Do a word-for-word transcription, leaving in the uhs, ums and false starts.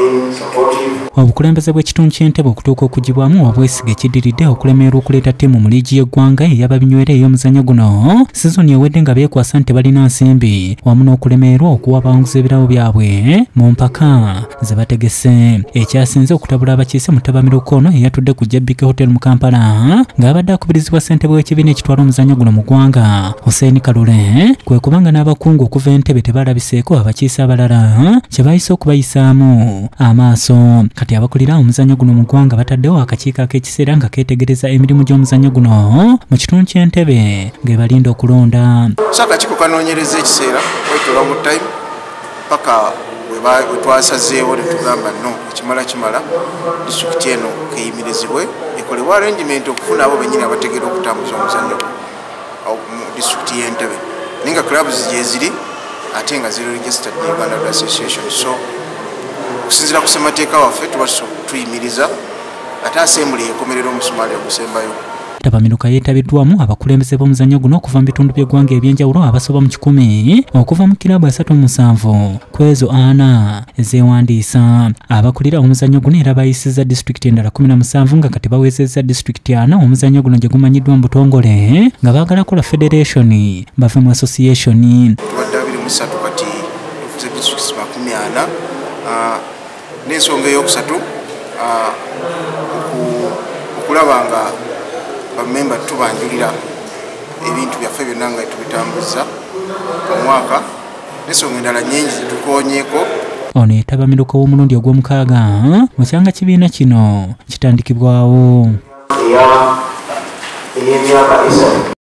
obukulembeze bw'ekitundu ky'Entebbe okutuuka okugibwamu obwesige kidiridde okulemererwa okuleeta ttiimu mu liigi y'eggwanga ey'ababinywera ey'omuzannyo guno sizoni ewedde nga beekwasa nti tebalina nsimbi wamu n'okulemererwa okuwa abawanguzi ebirabo byabwe mu mpaka ze bategese. Ekyasinze okutabula abakiise Mutabamiro Kono eyatudde ku J B K Hotel mu Kampala ng'abadde akubirizibwa ssentebe w'ekibiina ekitwala omuzannyo guno mu ggwanga Hussein Kalule kwe kubanga n'abakungu okuva Entebbe tebalabiseeko abakiise abalala kye bayise okubayisaamu amaaso. Kati abakulira omuzannyo guno mu ggwanga bataddewo akakiiko ak'ekiseera nga keetegereza emirimu gy'omuzannyo guno mu kitundu ky'Entebbe ng'ebalinda okulonda. So akakiiko kanoonyereza ekiseera wait a long time paka we twasazeewo ne tugamba no ekimala kimala disitulikiti eno keyimirizibwe ekolebwa arrangement okufuna abo bennyini abategeera okutambuza omuzannyo mu disitulikiti y'Entebbe naye nga clubs gye ziri ate nga ziri registered ne Uganda Rugby Association. So okusinziira ku ssemateeka waffe tuba tuyimiriza ate assembly ekomerera omusumaali ogusembayo. Tabamiruka yeetabiddwamu abakulembeze b'omuzannyo guno okuva mu bitundu by'eggwanga ebyenjawulo abasoba mu kikumi okuva mu kiraabu asatu mu musanvu ku ezo ana ezeewandiisa. Abakulira omuzannyo guno era bayisizza disitulikiti endala kumi na musanvu nga kati baweesezza disitulikiti ana omuzannyo guno gye gumanyiddwa mu butongole nga baagala kola federation bave mu association. Tubadde abiri mu ssatu kati tufuze disitulikiti makumi ana n'ensonga ey'okusatu okulaba nga bamemba tubanjulira ebintu byaffe byonna nga tubitambuza omwaka n'ensonga endala nnyingi zitukoonyeeko. Ono ye Tabamiruka w'omulundi ogw'omukaaga mu kyanga kibiina kino kitandikibwawo.